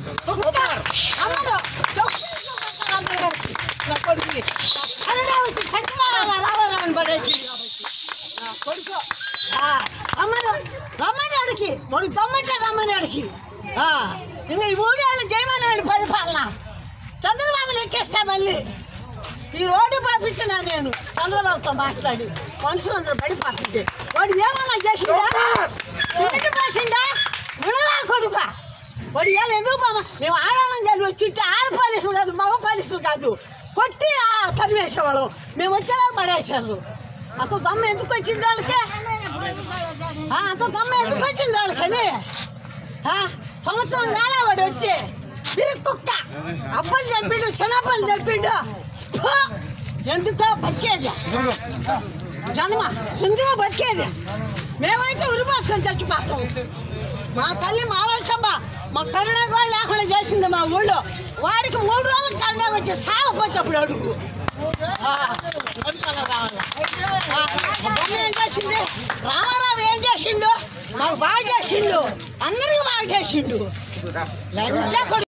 నా కొడుకుని వచ్చి సత్యనారాయణ రామారావణ పడేసి నా కొడుకు అమ్మను రమ్మని అడిగి వాడికి దమ్మంటే రమ్మని అడిగి ఇంకా ఈ 3 ఏళ్ళు జయమని పరిపాలన చంద్రబాబుని ఎక్కేస్తా మళ్ళీ ఈ రోడ్డు పంపించినా నేను చంద్రబాబుతో మాట్లాడి మనుషులందరూ పడిపోతుంటే వాడు ఏమన్నా చేసిందా ఇంటి పోసిందా విడరా కొడుక వాడు ఏళ్ళు ఎందుకు మేము ఆడాలని కలిసి వచ్చింటే ఆడ పోలీసులు కాదు మగ పోలీసులు కాదు కొట్టి తరివేసేవాళ్ళం మేము వచ్చేలా పడేసారు అంత దమ్మ ఎందుకు వచ్చింది వాళ్ళకి అంత దమ్మ ఎందుకు వచ్చింది వాళ్ళకని సంవత్సరం కాలే వాడు వచ్చి పిరికి కుక్క అప్పలు చెప్పిండు చిన్నప్పలు చెప్పిండు ఎందుకో బతికేది జన్మ ఎందుకో బతికేది మేమైతే ఉరిపోసుకొని చచ్చిపోతాం మా తల్లి మా ఆలోచన మా కరుణ కూడా లేకుండా చేసింది మా ఊళ్ళో వాడికి 3 రోజులు కరుణ వచ్చి సాగపోతేప్పుడు అడుగు ఏం చేసింది రామారావు ఏం చేసిండు మాకు బాగా చేసిండు అందరికీ బాగా చేసిండు లంచా